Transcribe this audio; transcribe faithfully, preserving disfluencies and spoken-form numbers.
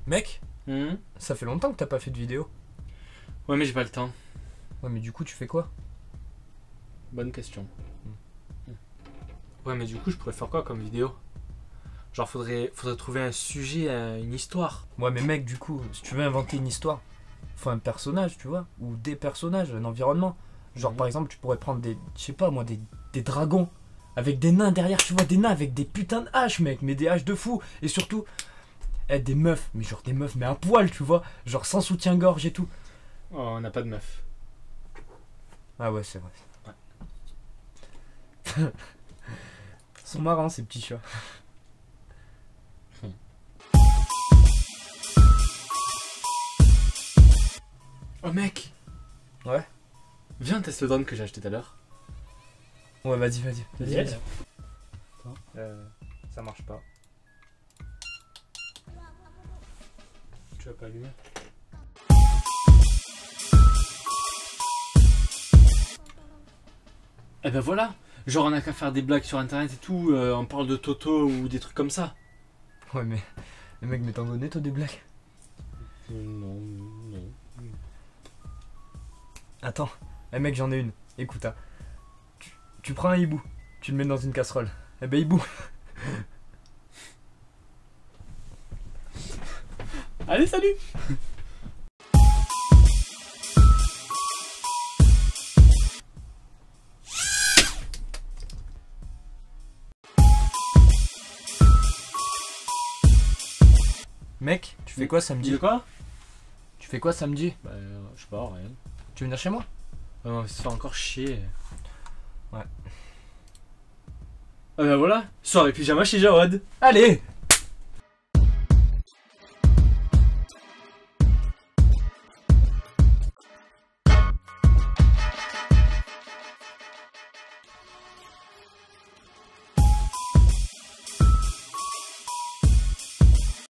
Mec, Mmh. ça fait longtemps que t'as pas fait de vidéo. Ouais, mais j'ai pas le temps. Ouais, mais du coup, tu fais quoi? Bonne question. Ouais, mais du coup, je pourrais faire quoi comme vidéo? Genre, faudrait, faudrait trouver un sujet, euh, une histoire. Ouais, mais mec, du coup, si tu veux inventer une histoire, faut un personnage, tu vois, ou des personnages, un environnement. Genre, Mhm. par exemple, tu pourrais prendre des, je sais pas moi, des, des dragons, avec des nains derrière, tu vois, des nains avec des putains de haches, mec, mais des haches de fou. Et surtout, eh, des meufs, mais genre des meufs, mais à poil, tu vois, genre sans soutien-gorge et tout. Oh, on n'a pas de meuf. Ah ouais, c'est vrai. Ils sont marrants, ces petits chats. Oh, mec! Ouais. Viens, teste le drone que j'ai acheté tout à l'heure. Ouais, vas-y, vas-y. Vas-y, Yes. vas-y. Euh, ça marche pas. Tu vas pas allumer? Eh ben voilà! Genre, on a qu'à faire des blagues sur internet et tout, euh, on parle de Toto ou des trucs comme ça. Ouais, mais. Les mecs, mais t'en donnais, toi, des blagues? Non, non. Attends, eh mec, j'en ai une. Écoute, hein. Tu, tu prends un hibou, tu le mets dans une casserole. Eh ben, hibou. Allez, salut! Mec, tu fais quoi samedi? De quoi? Tu fais quoi samedi? Bah, euh, je sais pas, rien. Tu veux venir chez moi? Ouais, on va se faire encore chier. Ouais. Ah bah voilà, soirée pyjama chez Jawad. Allez!